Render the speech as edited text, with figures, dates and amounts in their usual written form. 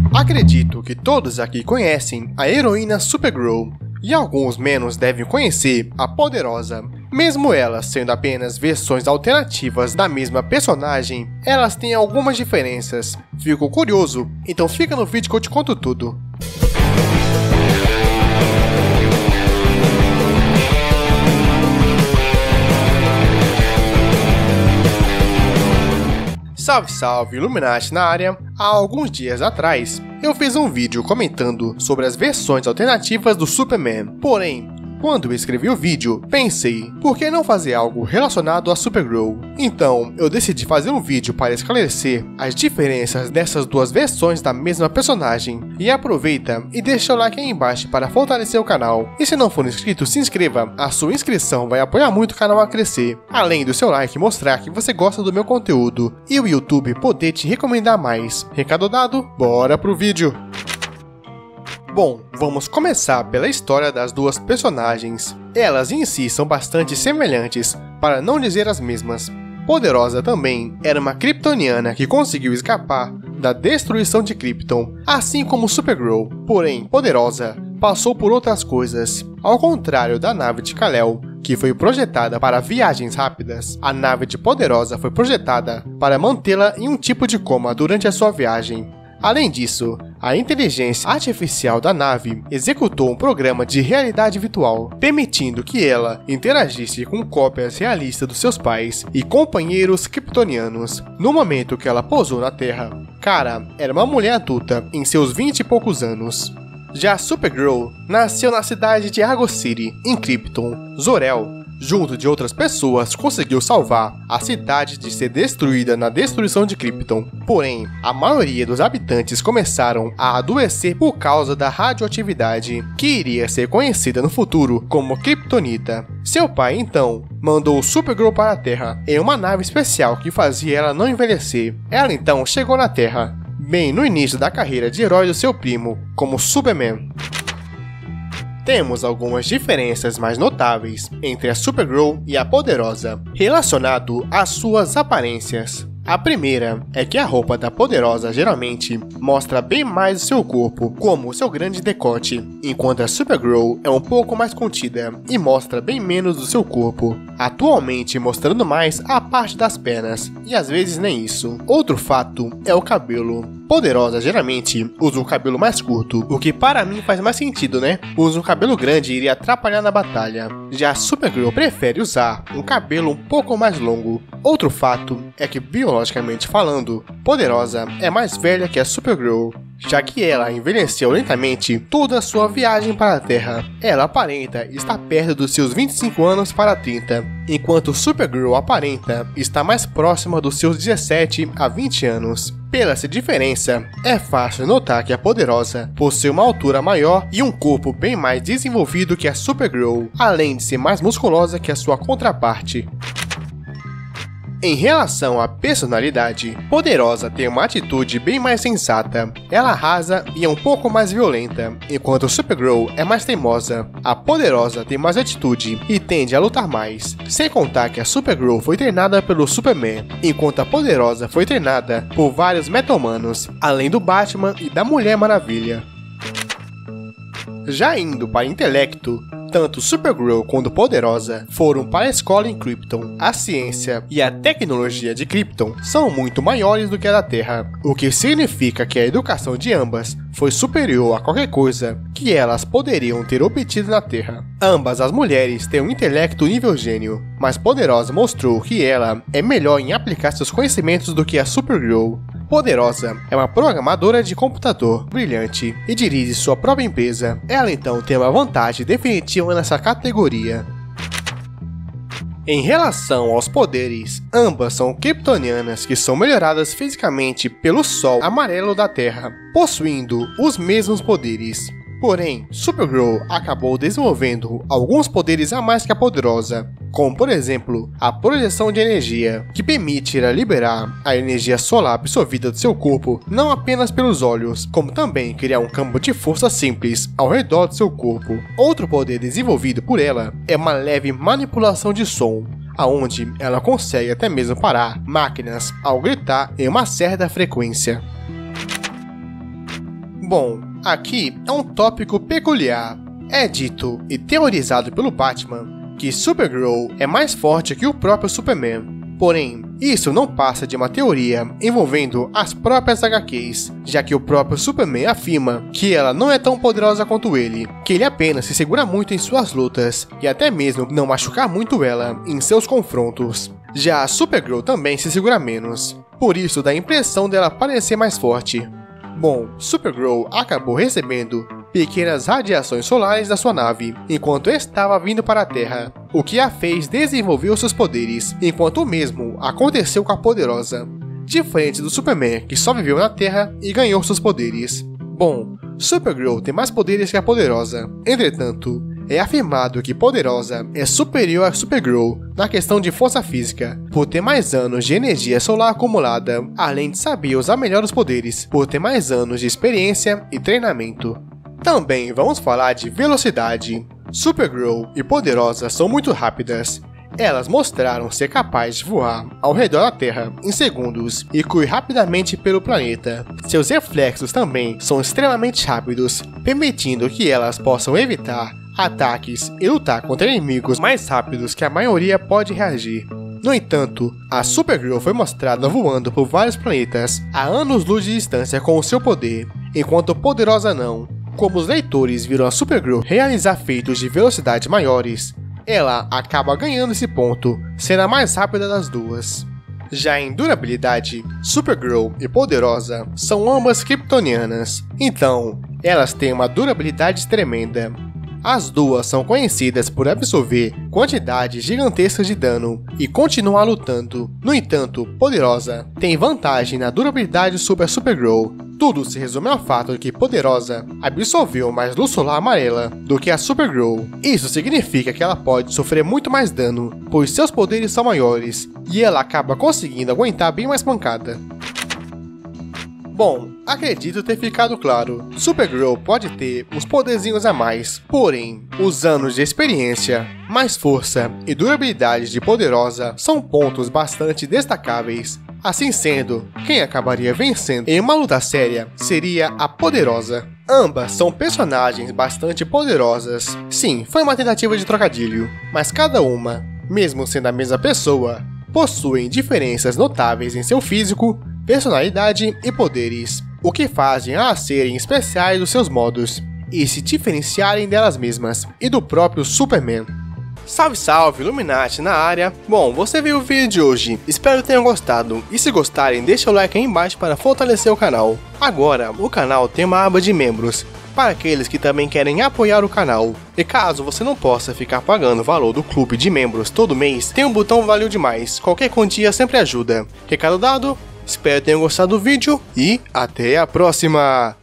Acredito que todos aqui conhecem a heroína Supergirl, e alguns menos devem conhecer a Poderosa. Mesmo elas sendo apenas versões alternativas da mesma personagem, elas têm algumas diferenças. Fico curioso, então fica no vídeo que eu te conto tudo. Salve, salve, Illuminati na área! Há alguns dias atrás, eu fiz um vídeo comentando sobre as versões alternativas do Superman. Porém, quando eu escrevi o vídeo, pensei, por que não fazer algo relacionado a Supergirl? Então, eu decidi fazer um vídeo para esclarecer as diferenças dessas duas versões da mesma personagem. E aproveita e deixa o like aí embaixo para fortalecer o canal. E se não for inscrito, se inscreva, a sua inscrição vai apoiar muito o canal a crescer. Além do seu like mostrar que você gosta do meu conteúdo e o YouTube poder te recomendar mais. Recado dado, bora pro vídeo! Bom, vamos começar pela história das duas personagens. Elas em si são bastante semelhantes, para não dizer as mesmas. Poderosa também era uma kryptoniana que conseguiu escapar da destruição de Krypton, assim como Supergirl. Porém, Poderosa passou por outras coisas. Ao contrário da nave de Kal-El, que foi projetada para viagens rápidas, a nave de Poderosa foi projetada para mantê-la em um tipo de coma durante a sua viagem. Além disso, a inteligência artificial da nave executou um programa de realidade virtual, permitindo que ela interagisse com cópias realistas dos seus pais e companheiros kryptonianos. No momento que ela pousou na Terra, Kara era uma mulher adulta em seus 20 e poucos anos. Já Supergirl nasceu na cidade de Argo City, em Krypton. Zor-El, junto de outras pessoas, conseguiu salvar a cidade de ser destruída na destruição de Krypton. Porém, a maioria dos habitantes começaram a adoecer por causa da radioatividade, que iria ser conhecida no futuro como Kryptonita. Seu pai, então, mandou Supergirl para a Terra em uma nave especial que fazia ela não envelhecer. Ela então chegou na Terra, bem no início da carreira de herói do seu primo, como Superman. Temos algumas diferenças mais notáveis entre a Supergirl e a Poderosa, relacionado às suas aparências. A primeira é que a roupa da Poderosa geralmente mostra bem mais o seu corpo, como o seu grande decote, enquanto a Supergirl é um pouco mais contida e mostra bem menos do seu corpo, atualmente mostrando mais a parte das pernas, e às vezes nem isso. Outro fato é o cabelo. Poderosa geralmente usa um cabelo mais curto, o que para mim faz mais sentido, né? Usa um cabelo grande e iria atrapalhar na batalha. Já a Supergirl prefere usar um cabelo um pouco mais longo. Outro fato é que, biologicamente falando, Poderosa é mais velha que a Supergirl, já que ela envelheceu lentamente toda a sua viagem para a Terra. Ela aparenta estar perto dos seus 25 anos para 30, enquanto Supergirl aparenta estar mais próxima dos seus 17 a 20 anos. Pela essa diferença, é fácil notar que a Poderosa possui uma altura maior e um corpo bem mais desenvolvido que a Supergirl, além de ser mais musculosa que a sua contraparte. Em relação à personalidade, Poderosa tem uma atitude bem mais sensata. Ela arrasa e é um pouco mais violenta, enquanto Supergirl é mais teimosa. A Poderosa tem mais atitude e tende a lutar mais, sem contar que a Supergirl foi treinada pelo Superman, enquanto a Poderosa foi treinada por vários meta-humanos, além do Batman e da Mulher Maravilha. Já indo para intelecto, tanto Supergirl quanto Poderosa foram para a escola em Krypton. A ciência e a tecnologia de Krypton são muito maiores do que a da Terra, o que significa que a educação de ambas foi superior a qualquer coisa que elas poderiam ter obtido na Terra. Ambas as mulheres têm um intelecto nível gênio, mas Poderosa mostrou que ela é melhor em aplicar seus conhecimentos do que a Supergirl. Poderosa é uma programadora de computador brilhante e dirige sua própria empresa. Ela então tem uma vantagem definitiva nessa categoria. Em relação aos poderes, ambas são kryptonianas que são melhoradas fisicamente pelo Sol amarelo da Terra, possuindo os mesmos poderes. Porém, Supergirl acabou desenvolvendo alguns poderes a mais que a Poderosa, como por exemplo, a projeção de energia, que permite ela liberar a energia solar absorvida do seu corpo não apenas pelos olhos, como também criar um campo de força simples ao redor do seu corpo. Outro poder desenvolvido por ela é uma leve manipulação de som, aonde ela consegue até mesmo parar máquinas ao gritar em uma certa frequência. Bom, aqui é um tópico peculiar. É dito e teorizado pelo Batman que Supergirl é mais forte que o próprio Superman. Porém, isso não passa de uma teoria envolvendo as próprias HQs, já que o próprio Superman afirma que ela não é tão poderosa quanto ele, que ele apenas se segura muito em suas lutas e até mesmo não machucar muito ela em seus confrontos. Já a Supergirl também se segura menos, por isso dá a impressão dela parecer mais forte. Bom, Supergirl acabou recebendo pequenas radiações solares da sua nave enquanto estava vindo para a Terra, o que a fez desenvolver os seus poderes, enquanto o mesmo aconteceu com a Poderosa, diferente do Superman que só viveu na Terra e ganhou seus poderes. Bom, Supergirl tem mais poderes que a Poderosa, entretanto, é afirmado que Poderosa é superior a Supergirl na questão de força física, por ter mais anos de energia solar acumulada, além de saber usar melhor os poderes, por ter mais anos de experiência e treinamento. Também vamos falar de velocidade. Supergirl e Poderosa são muito rápidas. Elas mostraram ser capazes de voar ao redor da Terra em segundos e correr rapidamente pelo planeta. Seus reflexos também são extremamente rápidos, permitindo que elas possam evitar ataques e lutar contra inimigos mais rápidos que a maioria pode reagir. No entanto, a Supergirl foi mostrada voando por vários planetas a anos-luz de distância com o seu poder, enquanto Poderosa não. Como os leitores viram a Supergirl realizar feitos de velocidade maiores, ela acaba ganhando esse ponto, sendo a mais rápida das duas. Já em durabilidade, Supergirl e Poderosa são ambas kryptonianas, então elas têm uma durabilidade tremenda. As duas são conhecidas por absorver quantidades gigantescas de dano e continuar lutando. No entanto, Poderosa tem vantagem na durabilidade sobre a Supergirl. Tudo se resume ao fato de que Poderosa absorveu mais luz solar amarela do que a Supergirl. Isso significa que ela pode sofrer muito mais dano, pois seus poderes são maiores, e ela acaba conseguindo aguentar bem mais pancada. Bom, acredito ter ficado claro. Supergirl pode ter uns poderzinhos a mais, porém, os anos de experiência, mais força e durabilidade de Poderosa são pontos bastante destacáveis. Assim sendo, quem acabaria vencendo em uma luta séria seria a Poderosa. Ambas são personagens bastante poderosas. Sim, foi uma tentativa de trocadilho, mas cada uma, mesmo sendo a mesma pessoa, possuem diferenças notáveis em seu físico, personalidade e poderes, o que fazem elas serem especiais dos seus modos e se diferenciarem delas mesmas e do próprio Superman. Salve, salve, Illuminati na área! Bom, você viu o vídeo de hoje, espero que tenham gostado, e se gostarem, deixa o like aí embaixo para fortalecer o canal. Agora, o canal tem uma aba de membros, para aqueles que também querem apoiar o canal. E caso você não possa ficar pagando o valor do clube de membros todo mês, tem um botão Valeu Demais, qualquer quantia sempre ajuda. Recado dado, espero que tenham gostado do vídeo e até a próxima!